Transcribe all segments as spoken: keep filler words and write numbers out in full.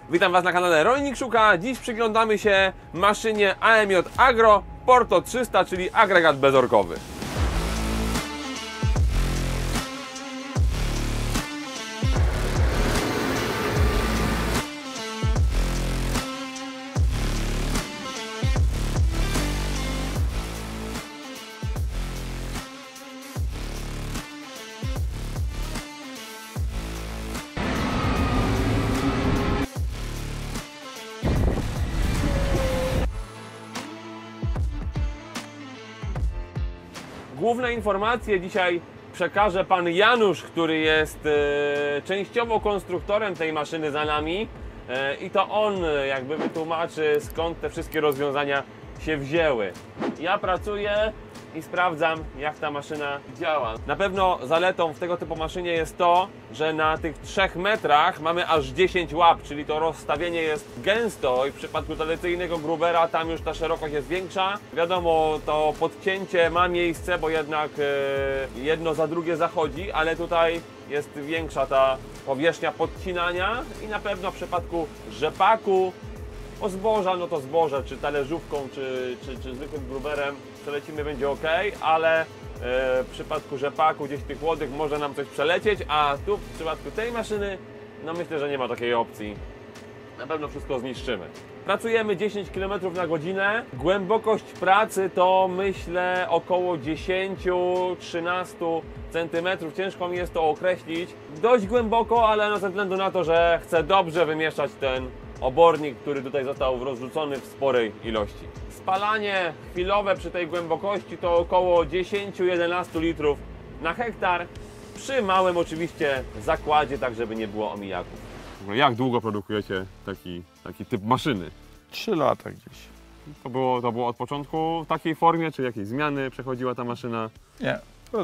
Witam Was na kanale Rolnik Szuka. Dziś przyglądamy się maszynie A M J Agro Porto trzysta, czyli agregat bezorkowy. Główne informacje dzisiaj przekaże Pan Janusz, który jest e, częściowo konstruktorem tej maszyny za nami e, i to on jakby wytłumaczy, skąd te wszystkie rozwiązania się wzięły. Ja pracuję i sprawdzam, jak ta maszyna działa. Na pewno zaletą w tego typu maszynie jest to, że na tych trzech metrach mamy aż dziesięć łap, czyli to rozstawienie jest gęsto i w przypadku tradycyjnego grubera tam już ta szerokość jest większa. Wiadomo, to podcięcie ma miejsce, bo jednak e, jedno za drugie zachodzi, ale tutaj jest większa ta powierzchnia podcinania i na pewno w przypadku rzepaku, o zboża, no to zboże, czy talerzówką, czy, czy, czy zwykłym gruberem przelecimy, będzie ok, ale e, w przypadku rzepaku, gdzieś tych łodych może nam coś przelecieć, a tu w przypadku tej maszyny, no myślę, że nie ma takiej opcji. Na pewno wszystko zniszczymy. Pracujemy dziesięć kilometrów na godzinę. Głębokość pracy to myślę około dziesięć do trzynastu centymetrów. Ciężko mi jest to określić. Dość głęboko, ale ze względu na to, że chcę dobrze wymieszać ten obornik, który tutaj został rozrzucony w sporej ilości. Spalanie chwilowe przy tej głębokości to około dziesięć do jedenastu litrów na hektar. Przy małym oczywiście zakładzie, tak żeby nie było omijaków. Jak długo produkujecie taki, taki typ maszyny? Trzy lata gdzieś. To było, to było od początku w takiej formie, czy jakieś zmiany przechodziła ta maszyna? Nie,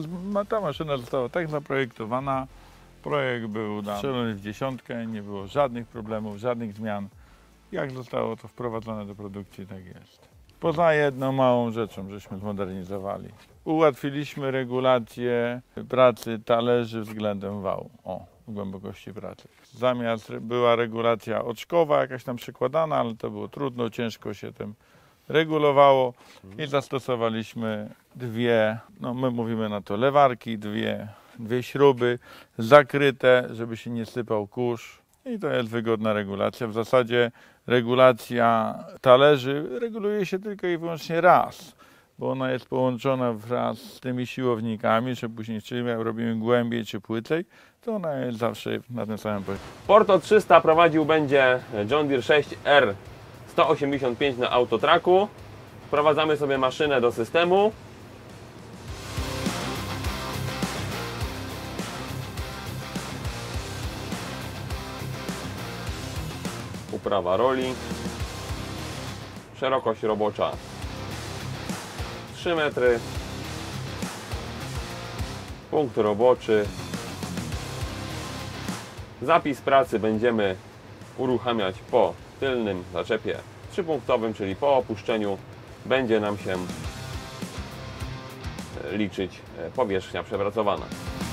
ta maszyna została tak zaprojektowana. Projekt był strzelony w dziesiątkę, nie było żadnych problemów, żadnych zmian. Jak zostało to wprowadzone do produkcji, tak jest. Poza jedną małą rzeczą, żeśmy zmodernizowali. Ułatwiliśmy regulację pracy talerzy względem wału, o, głębokości pracy. Zamiast była regulacja oczkowa, jakaś tam przykładana, ale to było trudno, ciężko się tym regulowało i zastosowaliśmy dwie, no my mówimy na to lewarki, dwie, dwie śruby zakryte, żeby się nie sypał kurz i to jest wygodna regulacja. W zasadzie regulacja talerzy reguluje się tylko i wyłącznie raz, bo ona jest połączona wraz z tymi siłownikami, że później czy robimy głębiej czy płycej, to ona jest zawsze na tym samym poziomie. Porto trzysta prowadził będzie John Deere sześć R sto osiemdziesiąt pięć na autotraku. Wprowadzamy sobie maszynę do systemu. Uprawa roli. Szerokość robocza trzy metry. Punkt roboczy. Zapis pracy będziemy uruchamiać po tylnym zaczepie trzypunktowym, czyli po opuszczeniu będzie nam się liczyć powierzchnia przepracowana.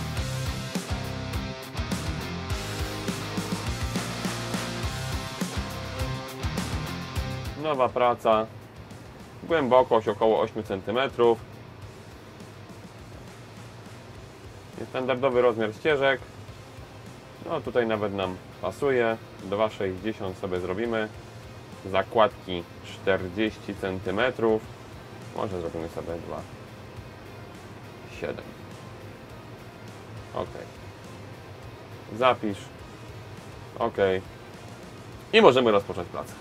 Nowa praca, głębokość około ośmiu centymetrów. Standardowy rozmiar ścieżek. No tutaj nawet nam pasuje. dwa sześćdziesiąt sobie zrobimy. Zakładki czterdzieści centymetrów. Może zrobimy sobie dwa siedem. Ok. Zapisz. Ok. I możemy rozpocząć pracę.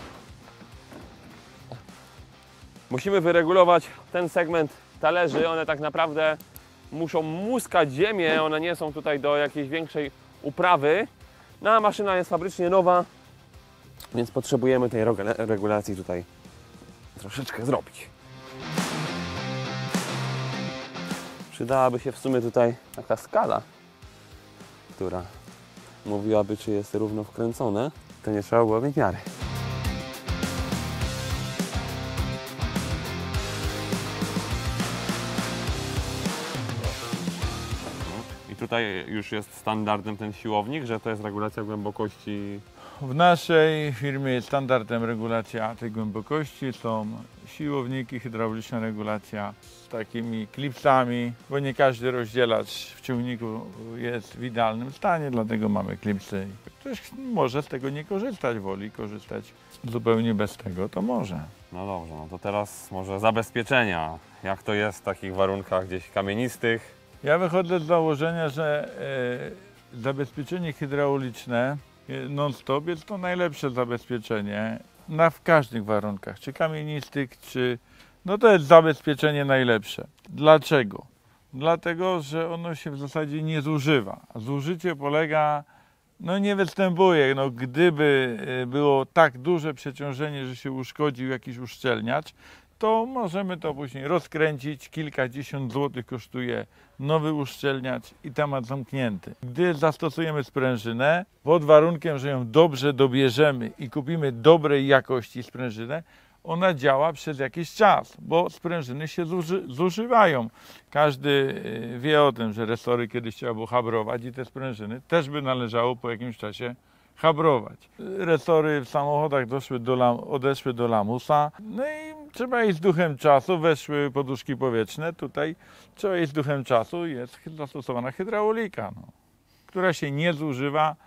Musimy wyregulować ten segment talerzy. One tak naprawdę muszą muskać ziemię. One nie są tutaj do jakiejś większej uprawy. No a maszyna jest fabrycznie nowa, więc potrzebujemy tej regulacji tutaj troszeczkę zrobić. Przydałaby się w sumie tutaj taka skala, która mówiłaby, czy jest równo wkręcone. To nie trzeba było mieć miary. I tutaj już jest standardem ten siłownik, że to jest regulacja głębokości w naszej firmie jest standardem regulacja tej głębokości. Są siłowniki, hydrauliczna regulacja z takimi klipsami, bo nie każdy rozdzielacz w ciągniku jest w idealnym stanie, dlatego mamy klipsy. Ktoś może z tego nie korzystać, woli korzystać zupełnie bez tego, to może. No dobrze, no to teraz może zabezpieczenia. Jak to jest w takich warunkach gdzieś kamienistych? Ja wychodzę z założenia, że e, zabezpieczenie hydrauliczne non-stop jest to najlepsze zabezpieczenie na w każdych warunkach, czy kamienistych, czy... No to jest zabezpieczenie najlepsze. Dlaczego? Dlatego, że ono się w zasadzie nie zużywa. Zużycie polega, no nie występuje. No, gdyby było tak duże przeciążenie, że się uszkodził jakiś uszczelniacz, to możemy to później rozkręcić. Kilkadziesiąt złotych kosztuje nowy uszczelniacz i temat zamknięty. Gdy zastosujemy sprężynę, pod warunkiem, że ją dobrze dobierzemy i kupimy dobrej jakości sprężynę, ona działa przez jakiś czas, bo sprężyny się zuży, zużywają. Każdy wie o tym, że resory kiedyś trzeba było habrować i te sprężyny też by należało po jakimś czasie habrować. Resory w samochodach doszły do lam, odeszły do lamusa, no i trzeba iść z duchem czasu, weszły poduszki powietrzne, tutaj trzeba iść z duchem czasu, jest zastosowana hydraulika, no, która się nie zużywa,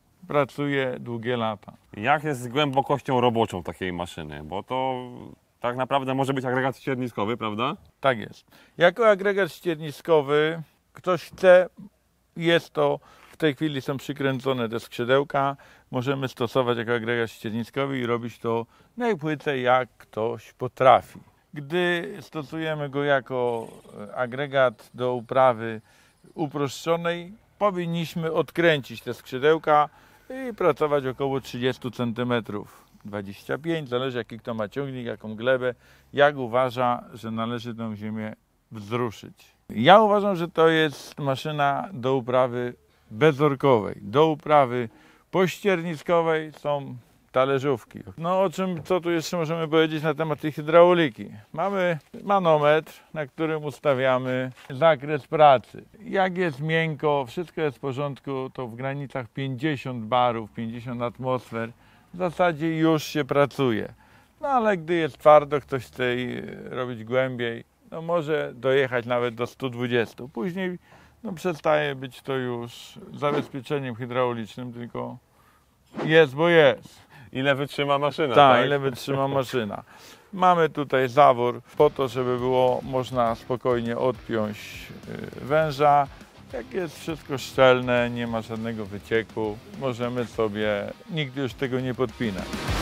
pracuje długie lata. Jak jest z głębokością roboczą takiej maszyny? Bo to tak naprawdę może być agregat ścierniskowy, prawda? Tak jest. Jako agregat ścierniskowy ktoś chce, jest to, w tej chwili są przykręcone te skrzydełka, możemy stosować jako agregat ścierniskowy i robić to najpłycej jak ktoś potrafi. Gdy stosujemy go jako agregat do uprawy uproszczonej, powinniśmy odkręcić te skrzydełka i pracować około trzydzieści centymetrów, dwadzieścia pięć, zależy jaki kto ma ciągnik, jaką glebę, jak uważa, że należy tę ziemię wzruszyć. Ja uważam, że to jest maszyna do uprawy bezorkowej. Do uprawy pościerniskowej są talerzówki. No o czym, co tu jeszcze możemy powiedzieć na temat tej hydrauliki? Mamy manometr, na którym ustawiamy zakres pracy. Jak jest miękko, wszystko jest w porządku, to w granicach pięćdziesiąt barów, pięćdziesiąt atmosfer w zasadzie już się pracuje. No ale gdy jest twardo, ktoś chce robić głębiej, no może dojechać nawet do stu dwudziestu. Później no, przestaje być to już zabezpieczeniem hydraulicznym, tylko jest, bo jest. Ile wytrzyma maszyna, Ta, tak? ile wytrzyma maszyna. Mamy tutaj zawór po to, żeby było można spokojnie odpiąć węża. Jak jest wszystko szczelne, nie ma żadnego wycieku, możemy sobie, nigdy już tego nie podpina.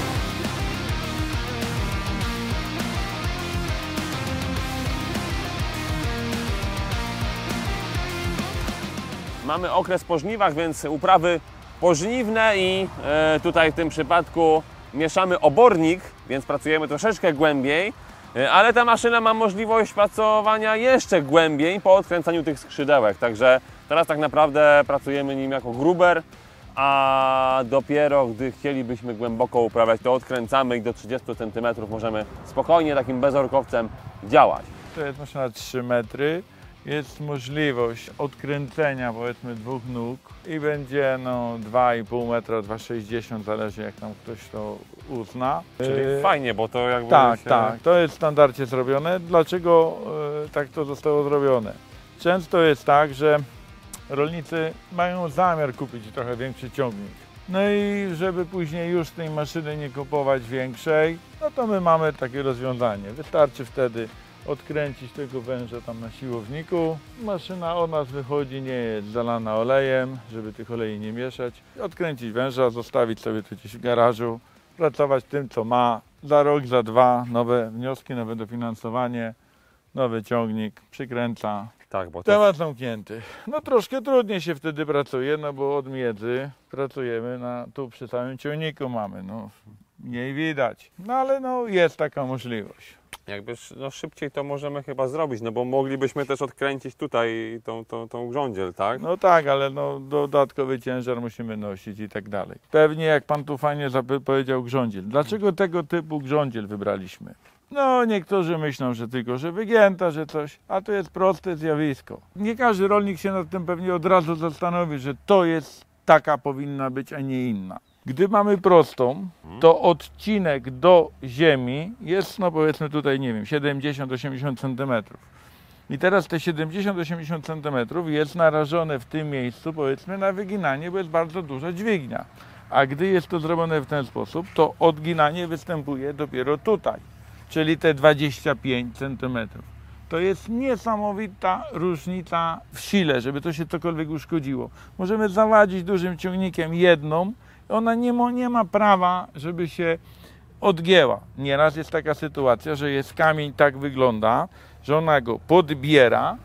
Mamy okres po żniwach, więc uprawy pożniwne i e, tutaj w tym przypadku mieszamy obornik, więc pracujemy troszeczkę głębiej, e, ale ta maszyna ma możliwość pracowania jeszcze głębiej po odkręcaniu tych skrzydełek, także teraz tak naprawdę pracujemy nim jako gruber, a dopiero gdy chcielibyśmy głęboko uprawiać, to odkręcamy i do trzydziestu centymetrów możemy spokojnie takim bezorkowcem działać. To jest maszyna trzy metry. Jest możliwość odkręcenia powiedzmy dwóch nóg i będzie no dwa i pół metra, dwa sześćdziesiąt, zależy jak tam ktoś to uzna. Czyli Yy, fajnie, bo to jakby Tak, się... tak, to jest w standardzie zrobione. Dlaczego yy, tak to zostało zrobione? Często jest tak, że rolnicy mają zamiar kupić trochę większy ciągnik. No i żeby później już tej maszyny nie kupować większej, no to my mamy takie rozwiązanie. Wystarczy wtedy odkręcić tego węża tam na siłowniku. Maszyna od nas wychodzi, nie jest zalana olejem, żeby tych olei nie mieszać. Odkręcić węża, zostawić sobie to gdzieś w garażu, pracować tym, co ma. Za rok, za dwa nowe wnioski, nowe dofinansowanie, nowy ciągnik, przykręca. Tak, bo to... Temat zamknięty. No troszkę trudniej się wtedy pracuje, no bo od miedzy pracujemy na, tu przy całym ciągniku mamy, no mniej widać. No ale no jest taka możliwość. Jakby no, szybciej to możemy chyba zrobić, no bo moglibyśmy też odkręcić tutaj tą, tą, tą grządziel, tak? No tak, ale no dodatkowy ciężar musimy nosić i tak dalej. Pewnie jak pan tu fajnie powiedział grządziel. Dlaczego tego typu grządziel wybraliśmy? No niektórzy myślą, że tylko, że wygięta, że coś, a to jest proste zjawisko. Nie każdy rolnik się nad tym pewnie od razu zastanowi, że to jest taka powinna być, a nie inna. Gdy mamy prostą, to odcinek do ziemi jest, no powiedzmy tutaj, nie wiem, siedemdziesiąt do osiemdziesięciu centymetrów. I teraz te siedemdziesiąt do osiemdziesięciu centymetrów jest narażone w tym miejscu, powiedzmy, na wyginanie, bo jest bardzo duża dźwignia. A gdy jest to zrobione w ten sposób, to odginanie występuje dopiero tutaj, czyli te dwadzieścia pięć centymetrów. To jest niesamowita różnica w sile, żeby to się cokolwiek uszkodziło. Możemy zawadzić dużym ciągnikiem jedną, ona nie ma, nie ma prawa, żeby się odgięła. Nieraz jest taka sytuacja, że jest kamień, tak wygląda, że ona go podbiera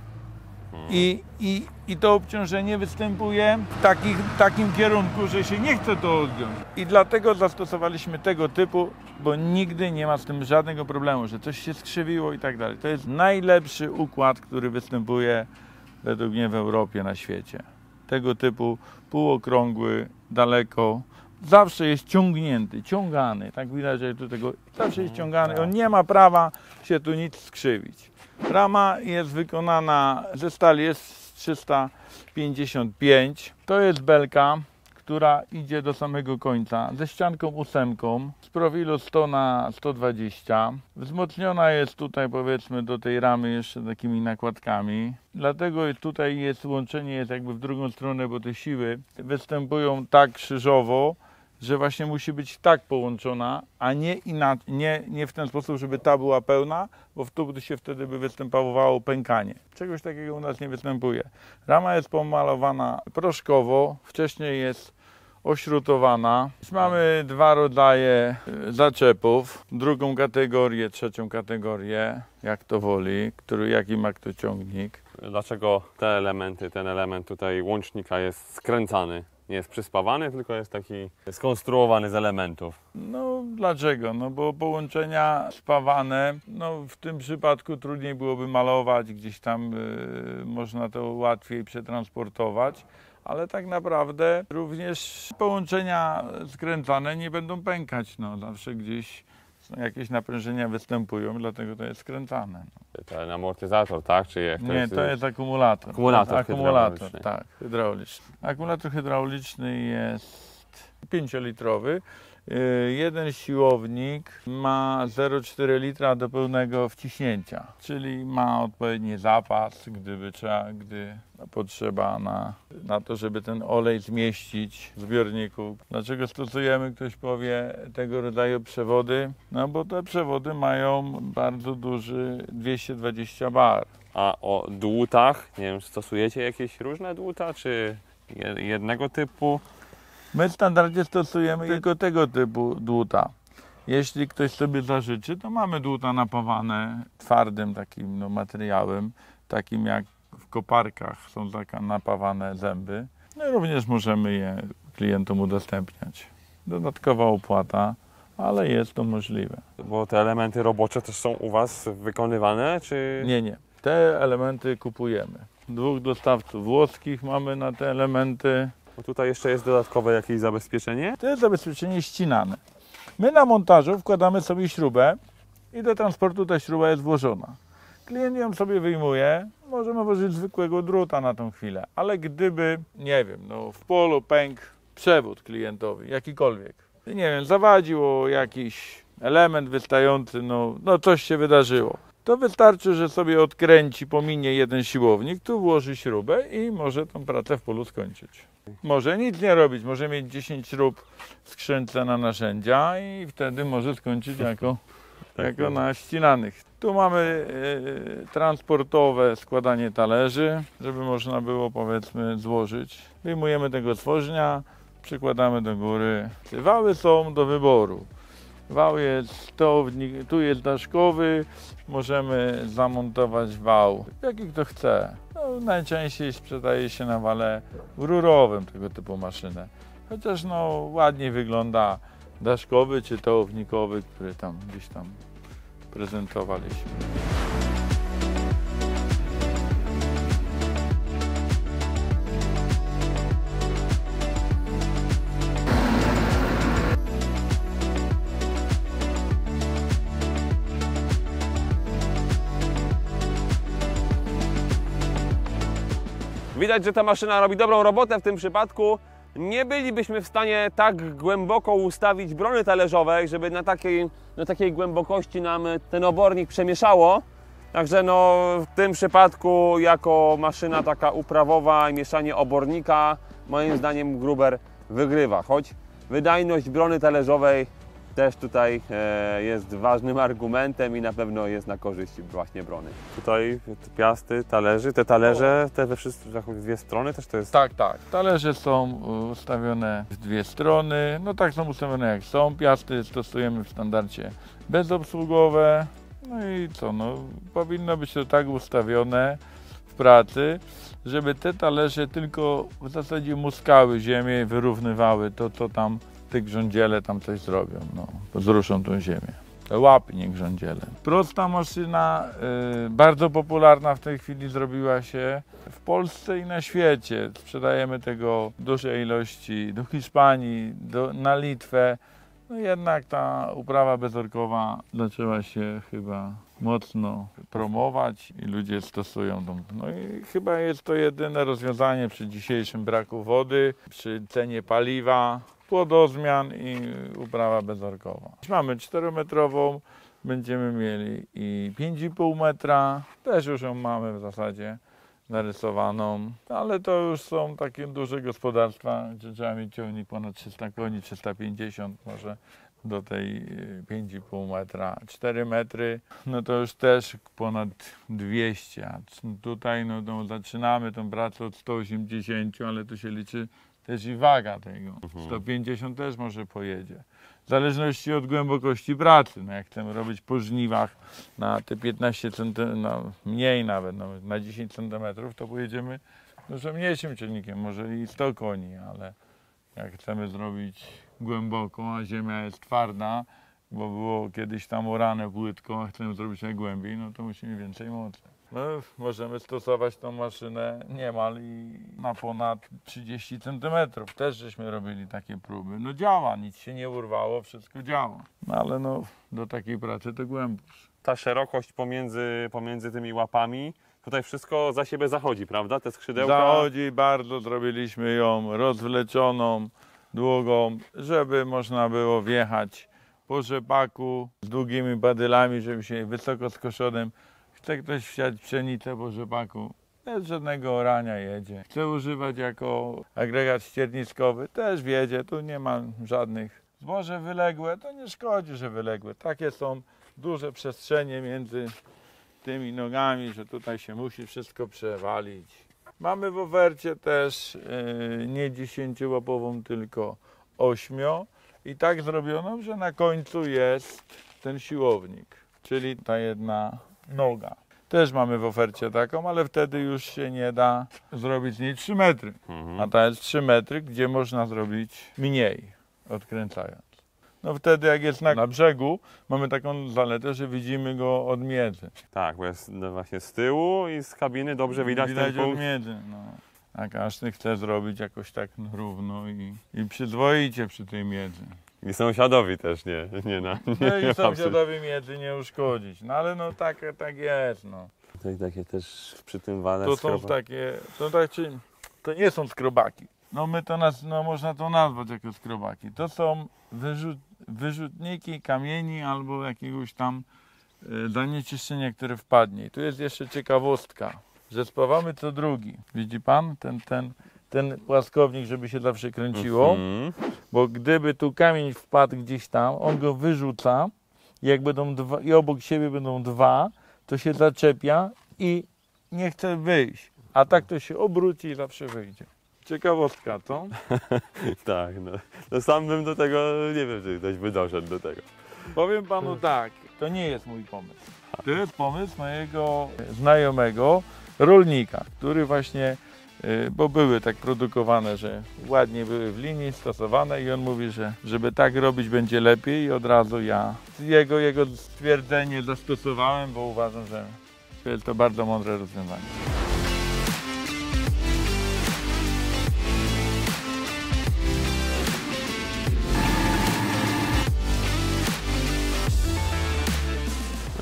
i, i, i to obciążenie występuje w takich, takim kierunku, że się nie chce to odgiąć. I dlatego zastosowaliśmy tego typu, bo nigdy nie ma z tym żadnego problemu, że coś się skrzywiło i tak dalej. To jest najlepszy układ, który występuje według mnie w Europie, na świecie. Tego typu półokrągły, daleko, zawsze jest ciągnięty, ciągany, tak widać, że do tego zawsze jest ciągany, on nie ma prawa się tu nic skrzywić. Rama jest wykonana ze stali jest trzysta pięćdziesiąt pięć, to jest belka, która idzie do samego końca, ze ścianką ósemką, z profilu sto na sto dwadzieścia. Wzmocniona jest tutaj, powiedzmy, do tej ramy jeszcze takimi nakładkami. Dlatego tutaj jest łączenie jest jakby w drugą stronę, bo te siły występują tak krzyżowo, że właśnie musi być tak połączona, a nie, inaczej, nie, nie w ten sposób, żeby ta była pełna, bo w tu się wtedy by występowało pękanie. Czegoś takiego u nas nie występuje. Rama jest pomalowana proszkowo, wcześniej jest ośrutowana. Mamy dwa rodzaje zaczepów, drugą kategorię, trzecią kategorię, jak to woli, który, jaki ma kto ciągnik. Dlaczego te elementy, ten element tutaj łącznika jest skręcany? Nie jest przyspawany, tylko jest taki skonstruowany z elementów. No dlaczego? No bo połączenia spawane, no w tym przypadku trudniej byłoby malować, gdzieś tam y, można to łatwiej przetransportować, ale tak naprawdę również połączenia skręcane nie będą pękać, no zawsze gdzieś jakieś naprężenia występują, dlatego to jest skręcane. No. Ten amortyzator, tak? Czy jak to Nie, jest... to jest akumulator. Akumulator akumulator, hydrauliczny. tak, hydrauliczny. Akumulator hydrauliczny jest pięciolitrowy. Jeden siłownik ma zero przecinek cztery litra do pełnego wciśnięcia, czyli ma odpowiedni zapas, gdyby trzeba, gdy potrzeba na, na to, żeby ten olej zmieścić w zbiorniku. Dlaczego stosujemy, ktoś powie, tego rodzaju przewody? No bo te przewody mają bardzo duży dwieście dwadzieścia bar. A o dłutach, nie wiem, stosujecie jakieś różne dłuta, czy jednego typu? My w standardzie stosujemy tylko tego typu dłuta. Jeśli ktoś sobie zażyczy, to mamy dłuta napawane twardym takim no, materiałem, takim jak w koparkach są taka napawane zęby. No i również możemy je klientom udostępniać. Dodatkowa opłata, ale jest to możliwe. Bo te elementy robocze też są u Was wykonywane, czy... Nie, nie. Te elementy kupujemy. Dwóch dostawców włoskich mamy na te elementy. Bo tutaj jeszcze jest dodatkowe jakieś zabezpieczenie? To jest zabezpieczenie ścinane. My na montażu wkładamy sobie śrubę i do transportu ta śruba jest włożona. Klient ją sobie wyjmuje, możemy włożyć zwykłego druta na tą chwilę, ale gdyby, nie wiem, no w polu pękł przewód klientowi, jakikolwiek, nie wiem, zawadził o jakiś element wystający, no, no coś się wydarzyło, to wystarczy, że sobie odkręci, pominie jeden siłownik, tu włoży śrubę i może tą pracę w polu skończyć. Może nic nie robić, może mieć dziesięć śrub w skrzynce na narzędzia i wtedy może skończyć jako, jako na ścinanych. Tu mamy y, transportowe składanie talerzy, żeby można było, powiedzmy, złożyć. Wyjmujemy tego stworznia, przykładamy do góry. Wały są do wyboru. Wał jest, to, tu jest daszkowy, możemy zamontować wał, jaki kto chce. No, najczęściej sprzedaje się na wale rurowym tego typu maszynę. Chociaż no, ładniej wygląda daszkowy czy tołownikowy, który tam gdzieś tam prezentowaliśmy. Widać, że ta maszyna robi dobrą robotę w tym przypadku. nie bylibyśmy w stanie tak głęboko ustawić brony talerzowej, żeby na takiej, na takiej głębokości nam ten obornik przemieszało. Także no, w tym przypadku jako maszyna taka uprawowa i mieszanie obornika, moim zdaniem Gruber wygrywa. Choć wydajność brony talerzowej też tutaj e, jest ważnym argumentem i na pewno jest na korzyść właśnie brony. Tutaj piasty, talerzy, te talerze, te we wszystkie dwie strony też to jest... Tak, tak. Talerze są ustawione w dwie strony. No tak są ustawione jak są. Piasty stosujemy w standardzie bezobsługowe. No i co, no powinno być to tak ustawione w pracy, żeby te talerze tylko w zasadzie muskały ziemię i wyrównywały to, co tam te grządziele tam coś zrobią, no, zruszą tą ziemię. Łapy, nie grządziele. Prosta maszyna, y, bardzo popularna w tej chwili zrobiła się w Polsce i na świecie. Sprzedajemy tego w dużej ilości do Hiszpanii, do, na Litwę. No jednak ta uprawa bezorkowa zaczęła się chyba mocno promować i ludzie stosują tą. No i chyba jest to jedyne rozwiązanie przy dzisiejszym braku wody, przy cenie paliwa, płodozmian i uprawa bezorkowa. Mamy czterometrową, będziemy mieli i pięć i pół metra, też już ją mamy w zasadzie narysowaną, ale to już są takie duże gospodarstwa, gdzie trzeba mieć ciągnik ponad trzysta koni, trzysta pięćdziesiąt może do tej pięć i pół metra. cztery metry, no to już też ponad dwieście, a tutaj no, no, zaczynamy tą pracę od stu osiemdziesięciu, ale tu się liczy też i waga tego. sto pięćdziesiąt też może pojedzie. W zależności od głębokości pracy. No jak chcemy robić po żniwach na te piętnaście centymetrów, no mniej nawet, no, na dziesięć centymetrów, to pojedziemy dużo mniejszym ciągnikiem, może i sto koni, ale jak chcemy zrobić głęboko, a ziemia jest twarda, bo było kiedyś tam orane płytko, a chcemy zrobić najgłębiej, no to musimy więcej mocy. No, możemy stosować tą maszynę niemal i na ponad trzydzieści centymetrów. Też żeśmy robili takie próby. No działa, nic się nie urwało, wszystko działa. No ale no, do takiej pracy to głębkość. Ta szerokość pomiędzy, pomiędzy tymi łapami, tutaj wszystko za siebie zachodzi, prawda? Te skrzydełka... Zachodzi bardzo, zrobiliśmy ją rozwleczoną, długą, żeby można było wjechać po rzepaku z długimi badylami, żeby się wysoko skoszonym. Chce ktoś wsiać pszenicę po rzepaku, bez żadnego orania jedzie. Chce używać jako agregat ścierniskowy, też wiedzie, tu nie ma żadnych. Zboże wyległe, to nie szkodzi, że wyległe. Takie są duże przestrzenie między tymi nogami, że tutaj się musi wszystko przewalić. Mamy w ofercie też yy, nie dziesięciołapową, tylko ośmio i tak zrobiono, że na końcu jest ten siłownik, czyli ta jedna noga. Też mamy w ofercie taką, ale wtedy już się nie da zrobić z niej trzy metry. Mhm. A ta jest trzy metry, gdzie można zrobić mniej, odkręcając. No wtedy jak jest na, na brzegu, mamy taką zaletę, że widzimy go od miedzy. Tak, bo jest no właśnie z tyłu i z kabiny dobrze widać, Widać ten punkt. od miedzy, no. A każdy chce zrobić jakoś tak równo i, i przyzwoicie przy tej miedzy. I sąsiadowi też nie, nie na. No Nie, i nie sąsiadowi miedzy nie uszkodzić. No ale no tak, tak jest, no. Tutaj takie też przy tym wale To są skroba- takie, to, tak, czy, to nie są skrobaki. No my to nas, no można to nazwać jako skrobaki. To są wyrzut, wyrzutniki kamieni albo jakiegoś tam y, zanieczyszczenia, które wpadnie. I tu jest jeszcze ciekawostka, że spawamy co drugi. Widzi pan ten, ten, ten płaskownik, żeby się zawsze kręciło? Mhm. Bo gdyby tu kamień wpadł gdzieś tam, on go wyrzuca, jak będą dwa, i obok siebie będą dwa, to się zaczepia i nie chce wyjść. A tak to się obróci i zawsze wyjdzie. Ciekawostka, co? Tak, no. no sam bym do tego, nie wiem, czy ktoś by doszedł do tego. Powiem panu tak, to nie jest mój pomysł. To jest pomysł mojego znajomego rolnika, który właśnie, y, bo były tak produkowane, że ładnie były w linii stosowane i on mówi, że żeby tak robić będzie lepiej i od razu ja jego, jego stwierdzenie zastosowałem, bo uważam, że jest to bardzo mądre rozwiązanie.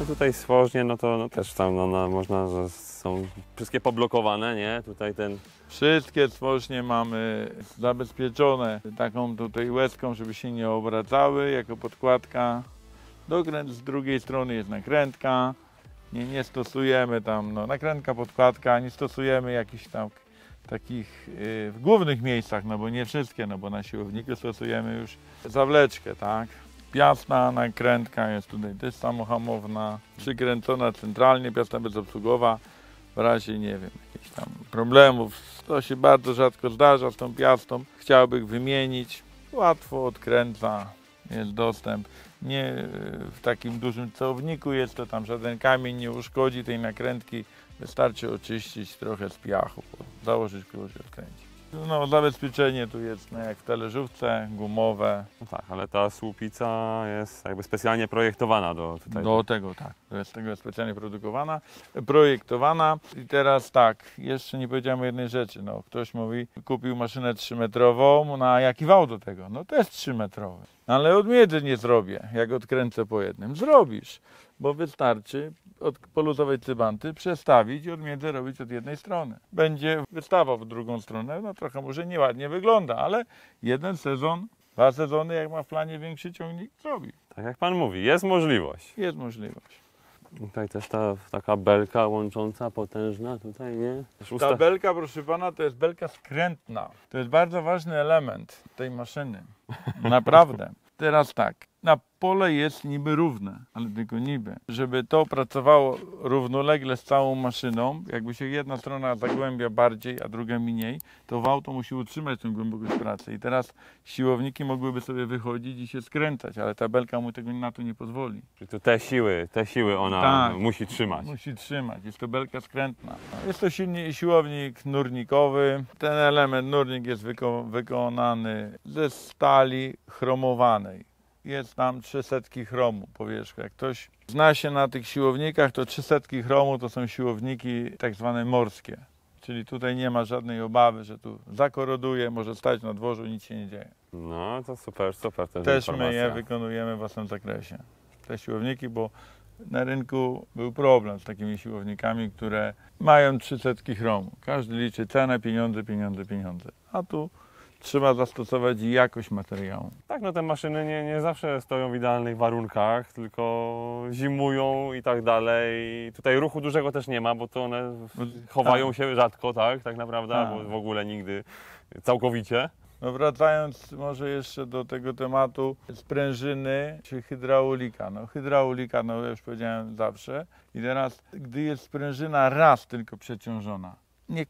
tutaj stworznie, no to no też tam no, no, można, że są wszystkie poblokowane, nie? Tutaj ten... Wszystkie tworznie mamy zabezpieczone taką tutaj łezką, żeby się nie obracały, jako podkładka. Dokręt z drugiej strony jest nakrętka. Nie, nie stosujemy tam, no nakrętka, podkładka, nie stosujemy jakichś tam takich yy, w głównych miejscach, no bo nie wszystkie, no bo na siłowniku stosujemy już zawleczkę, tak. Piasta nakrętka jest tutaj też samohamowna, przykręcona centralnie, piasta bezobsługowa. W razie, nie wiem, jakichś tam problemów, to się bardzo rzadko zdarza z tą piastą, chciałbym wymienić, łatwo odkręca, jest dostęp. Nie w takim dużym celowniku jest to, tam żaden kamień nie uszkodzi tej nakrętki, wystarczy oczyścić trochę z piachu, założyć klucz i odkręcić. No, zabezpieczenie tu jest no, jak w talerzówce, gumowe. No tak, ale ta słupica jest jakby specjalnie projektowana do tutaj. Do tego tak, to jest tego jest specjalnie produkowana, projektowana. I teraz tak, jeszcze nie powiedziałem o jednej rzeczy. No, ktoś mówi, kupił maszynę trzymetrową, no a jaki wał do tego? No to jest trzymetrowy. Ale odmiedy nie zrobię, jak odkręcę po jednym. Zrobisz, bo wystarczy od poluzowej cybanty przestawić i odmiedzę robić od jednej strony. Będzie wystawał w drugą stronę, no trochę może nieładnie wygląda, ale jeden sezon, dwa sezony, jak ma w planie większy ciągnik, zrobi. Tak jak pan mówi, jest możliwość. Jest możliwość. Tutaj też ta taka belka łącząca, potężna tutaj, nie? Też usta- Ta belka, proszę pana, to jest belka skrętna. To jest bardzo ważny element tej maszyny. Naprawdę. Teraz tak, na pole jest niby równe, ale tylko niby. Żeby to pracowało równolegle z całą maszyną, jakby się jedna strona zagłębia bardziej, a druga mniej, to wał to musi utrzymać tę głębokość pracy. I teraz siłowniki mogłyby sobie wychodzić i się skręcać, ale ta belka mu tego na to nie pozwoli. Czyli tu te siły, te siły ona Tak. musi trzymać. Musi trzymać, jest to belka skrętna. Jest to silni, siłownik nurnikowy. Ten element nurnik jest wyko wykonany ze stali chromowanej. Jest tam trzysetki chromu powierzchnia. Jak ktoś zna się na tych siłownikach, to trzysetki chromu to są siłowniki tak zwane morskie. Czyli tutaj nie ma żadnej obawy, że tu zakoroduje, może stać na dworzu, nic się nie dzieje. No to super, super. To jest Też my informacja. je wykonujemy w własnym zakresie. Te siłowniki, bo na rynku był problem z takimi siłownikami, które mają trzysetki chromu. Każdy liczy cenę, pieniądze, pieniądze, pieniądze. A tu trzeba zastosować jakość materiału. Tak, no te maszyny nie, nie zawsze stoją w idealnych warunkach, tylko zimują i tak dalej. Tutaj ruchu dużego też nie ma, bo to one w- chowają się rzadko, tak, tak naprawdę, Tak. albo w ogóle nigdy całkowicie. No wracając może jeszcze do tego tematu sprężyny czy hydraulika. No hydraulika, no ja już powiedziałem zawsze. I teraz, gdy jest sprężyna raz tylko przeciążona, nie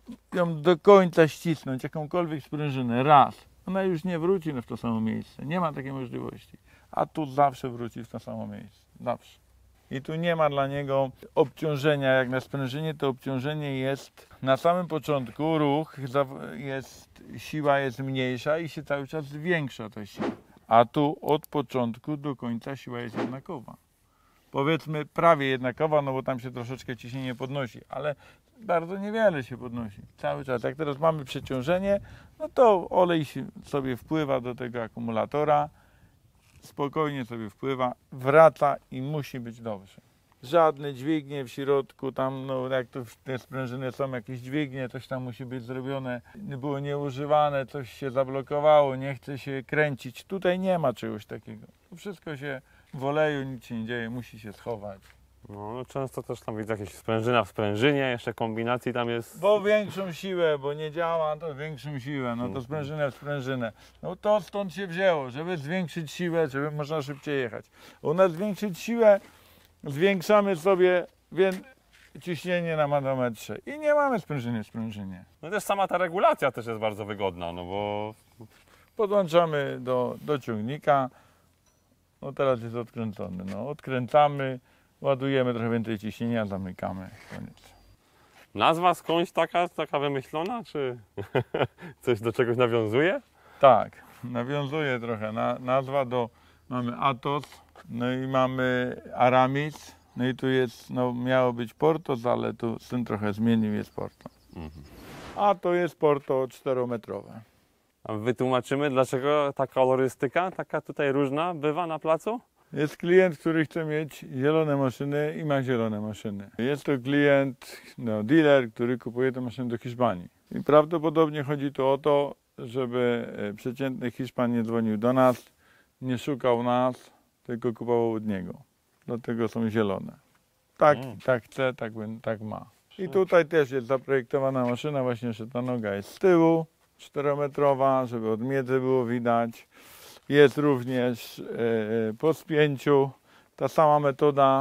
ją do końca ścisnąć, jakąkolwiek sprężynę, raz, ona już nie wróci w to samo miejsce. Nie ma takiej możliwości. A tu zawsze wróci w to samo miejsce. Zawsze. I tu nie ma dla niego obciążenia, jak na sprężynie to obciążenie jest na samym początku, ruch jest, siła jest mniejsza i się cały czas zwiększa ta siła. A tu od początku do końca siła jest jednakowa. Powiedzmy prawie jednakowa, no bo tam się troszeczkę ciśnienie podnosi, ale bardzo niewiele się podnosi. Cały czas. Jak teraz mamy przeciążenie, no to olej sobie wpływa do tego akumulatora, spokojnie sobie wpływa, wraca i musi być dobrze. Żadne dźwignie w środku, tam no jak to te sprężyny są, jakieś dźwignie, coś tam musi być zrobione, było nieużywane, coś się zablokowało, nie chce się kręcić. Tutaj nie ma czegoś takiego. To wszystko się w oleju, nic się nie dzieje, musi się schować. No, no często też tam widzę jakieś sprężyna w sprężynie, jeszcze kombinacji tam jest. Bo większą siłę, bo nie działa, to większą siłę, no to sprężynę w sprężynę. No to stąd się wzięło, żeby zwiększyć siłę, żeby można szybciej jechać. U nas zwiększyć siłę, zwiększamy sobie wię... ciśnienie na manometrze i nie mamy sprężyny w sprężynie. No też sama ta regulacja też jest bardzo wygodna, no bo Podłączamy do, do ciągnika, no teraz jest odkręcony, no odkręcamy, ładujemy trochę więcej ciśnienia, zamykamy, koniec. nazwa skądś taka, taka wymyślona, czy coś do czegoś nawiązuje? Tak, nawiązuje trochę na, nazwa do, mamy Atos, no i mamy Aramis, no i tu jest, no miało być Portos, ale tu syn trochę zmienił, jest Porto. Mhm. A to jest Porto czterometrowe. A wytłumaczymy, dlaczego ta kolorystyka taka tutaj różna bywa na placu? Jest klient, który chce mieć zielone maszyny i ma zielone maszyny. Jest to klient, no, dealer, który kupuje te maszyny do Hiszpanii. I prawdopodobnie chodzi tu o to, żeby przeciętny Hiszpan nie dzwonił do nas, nie szukał nas, tylko kupował od niego. Dlatego są zielone. Tak, Mm. tak chce, tak, tak ma. I tutaj też jest zaprojektowana maszyna, właśnie, że ta noga jest z tyłu, czterometrowa, żeby od miedzy było widać. Jest również e, po spięciu ta sama metoda,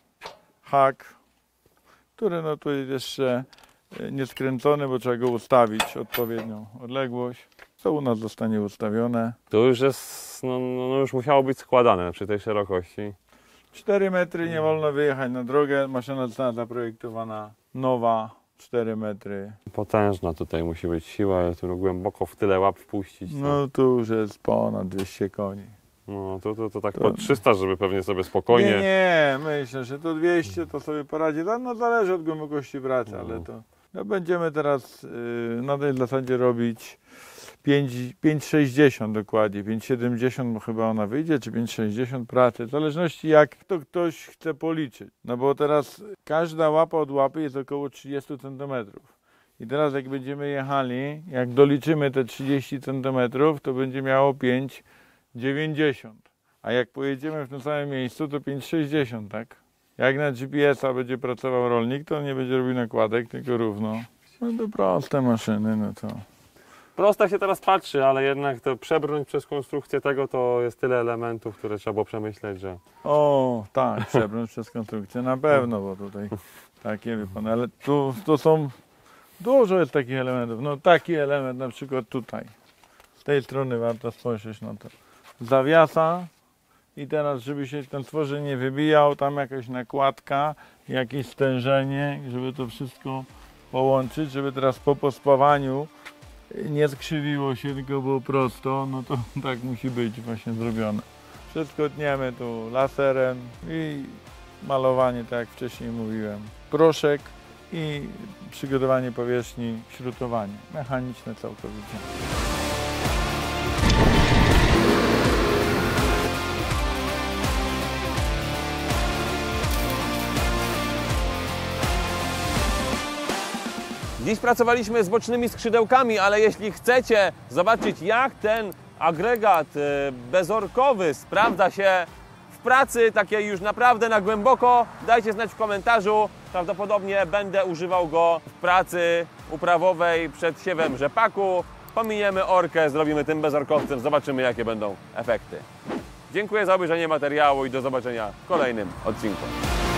hak, który no tu jest jeszcze nie skręcony, bo trzeba go ustawić odpowiednią odległość. To u nas zostanie ustawione. To już jest, no, no już musiało być składane przy tej szerokości. cztery metry nie wolno wyjechać na drogę. Maszyna została zaprojektowana nowa, cztery metry. Potężna tutaj musi być siła, tu głęboko w tyle łap wpuścić. No, No tu już jest ponad dwieście koni. no to, to, to tak To- po trzysta, żeby pewnie sobie spokojnie. Nie, nie, myślę, że to dwieście to sobie poradzi. No zależy od głębokości pracy, ale No. to no, będziemy teraz y, na tej zasadzie robić pięć sześćdziesiąt dokładnie, pięć siedemdziesiąt, bo chyba ona wyjdzie, czy pięć sześćdziesiąt pracy, w zależności jak to ktoś chce policzyć. No bo teraz każda łapa od łapy jest około trzydzieści centymetrów. I teraz jak będziemy jechali, jak doliczymy te trzydzieści centymetrów, to będzie miało pięć dziewięćdziesiąt. A jak pojedziemy w tym samym miejscu, to pięć sześćdziesiąt, tak? Jak na G P S a będzie pracował rolnik, to on nie będzie robił nakładek, tylko równo. No to proste maszyny, no to... Prosto się teraz patrzy, ale jednak to przebrnąć przez konstrukcję tego to jest tyle elementów, które trzeba było przemyśleć, że... O, tak, przebrnąć przez konstrukcję na pewno, bo tutaj takie, wie pan, ale tu to są, dużo jest takich elementów, no taki element na przykład tutaj, z tej strony warto spojrzeć na to, zawiasa i teraz, żeby się ten tworzeń nie wybijał, tam jakaś nakładka, jakieś stężenie, żeby to wszystko połączyć, żeby teraz po pospawaniu nie skrzywiło się, tylko było prosto, no to tak musi być właśnie zrobione. Wszystko tniemy tu laserem i malowanie, tak jak wcześniej mówiłem. Proszek i przygotowanie powierzchni, śrutowanie. Mechaniczne całkowicie. Dziś pracowaliśmy z bocznymi skrzydełkami, ale jeśli chcecie zobaczyć, jak ten agregat e, bezorkowy sprawdza się w pracy, takiej już naprawdę na głęboko, dajcie znać w komentarzu. Prawdopodobnie będę używał go w pracy uprawowej przed siewem rzepaku. Pominiemy orkę, zrobimy tym bezorkowcem, zobaczymy, jakie będą efekty. Dziękuję za obejrzenie materiału i do zobaczenia w kolejnym odcinku.